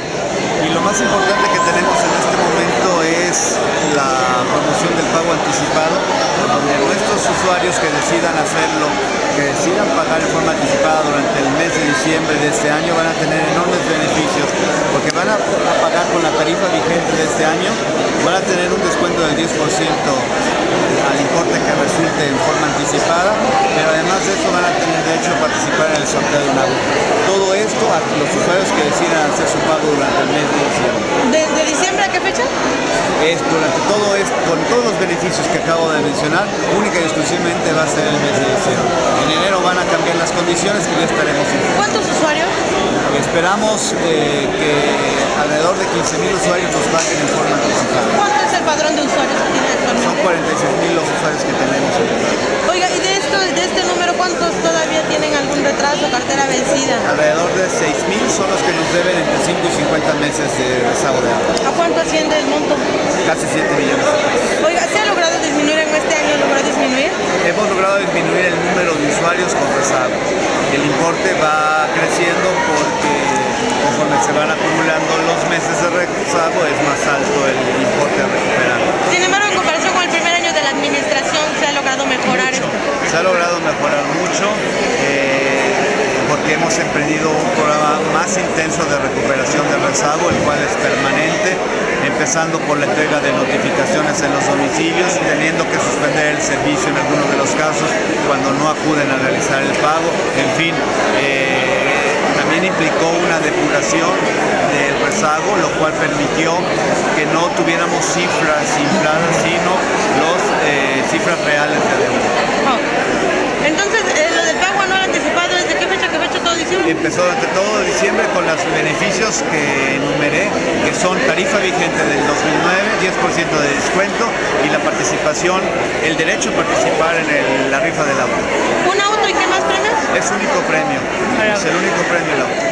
Y lo más importante que tenemos en este momento es la promoción del pago anticipado, donde nuestros usuarios que decidan hacerlo, que decidan pagar en forma anticipada durante el mes de diciembre de este año, van a tener enormes beneficios, porque van a pagar con la tarifa vigente de este año, van a tener un descuento del 10% al importe que resulte en forma anticipada, pero además de eso van a tener derecho a participar en el sorteo de un auto. Todo esto a los usuarios que decidan hacer su pago durante el mes de diciembre. ¿Desde diciembre a qué fecha? Es durante todo esto, con todos los beneficios que acabo de mencionar, única y exclusivamente va a ser el mes de diciembre. En enero van a cambiar las condiciones y ya estaremos informando. ¿Cuántos usuarios? Esperamos que alrededor de 15.000 usuarios nos paguen en forma anticipada. ¿Cuánto es el padrón de usuarios que tiene actualmente? Son 46.000 los usuarios que tenemos. Oiga, y de este número, ¿cuántos todavía tienen algún retraso, cartera vencida? Alrededor de 6.000 son los que nos deben entre 5 y 50 meses de rezago de agua. ¿A cuánto asciende el monto? Casi 7 millones de pesos. Oiga, ¿se ha logrado disminuir en este año? ¿Logró disminuir? Hemos logrado disminuir el número de usuarios con rezago. El importe va creciendo porque conforme se van acumulando los meses de rezago es más alto el importe a recuperar. Sin embargo, en comparación con el primer año de la administración, ¿se ha logrado mejorar esto? Se ha logrado mejorar mucho porque hemos emprendido un programa más intenso de recuperación del rezago, el cual es permanente, empezando por la entrega de notificaciones en los domicilios, teniendo que suspender el servicio en algunos de los casos cuando no acuden a realizar el pago. En fin, también implicó una depuración del rezago, lo cual permitió que no tuviéramos cifras infladas, sino cifras reales de deuda. Oh. Entonces, lo del pago anual anticipado, ¿desde qué fecha a qué fecha todo diciembre? Empezó durante todo diciembre con los beneficios que enumeré, que son tarifa vigente del 2009, 10% de descuento y la participación, el derecho a participar en la rifa del auto. ¿Un auto y qué más premios? Es único premio, es el único premio del auto.